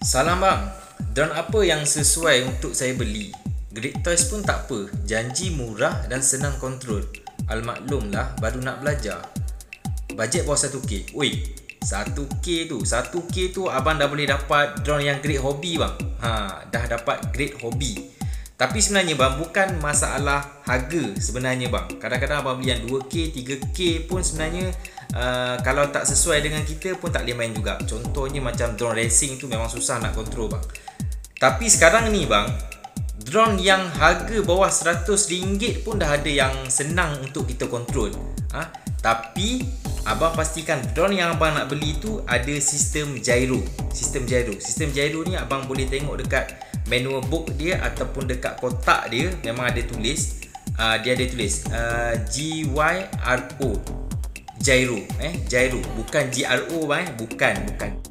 Salam bang, drone apa yang sesuai untuk saya beli? Great Toys pun tak apa, janji murah dan senang kontrol. Almaklumlah baru nak belajar. Bajet bawah 1k. Oi, 1k tu abang dah boleh dapat drone yang grade hobby bang. Dah dapat grade hobby. Tapi sebenarnya bang, bukan masalah harga sebenarnya bang. Kadang-kadang abang beli yang 2k, 3k pun sebenarnya kalau tak sesuai dengan kita pun tak boleh main juga. Contohnya macam drone racing tu memang susah nak kontrol bang. Tapi sekarang ni bang, drone yang harga bawah RM100 pun dah ada yang senang untuk kita kontrol. Tapi abang pastikan drone yang abang nak beli tu ada sistem gyro. Sistem gyro ni abang boleh tengok dekat manual book dia ataupun dekat kotak dia memang ada tulis. Dia ada tulis GYRO. Gyro, gyro, bukan GRO bang, bukan.